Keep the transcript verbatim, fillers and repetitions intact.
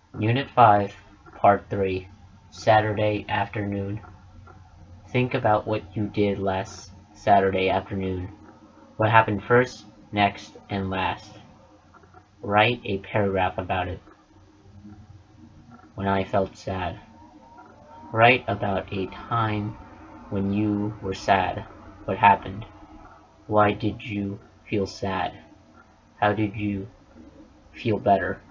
Unit five, Part three, Saturday afternoon. Think about what you did last Saturday afternoon. What happened first, next, and last. Write a paragraph about it. When I felt sad. Write about a time when you were sad. What happened? Why did you feel sad? How did you feel better?